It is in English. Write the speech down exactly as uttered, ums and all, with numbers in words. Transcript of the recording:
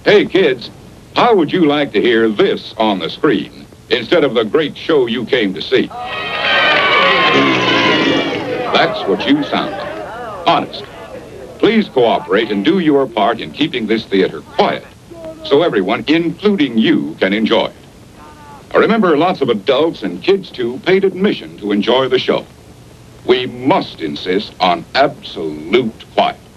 Hey, kids, how would you like to hear this on the screen instead of the great show you came to see? That's what you sound like. Honest. Please cooperate and do your part in keeping this theater quiet so everyone, including you, can enjoy it. Remember, lots of adults and kids, too, paid admission to enjoy the show. We must insist on absolute quiet.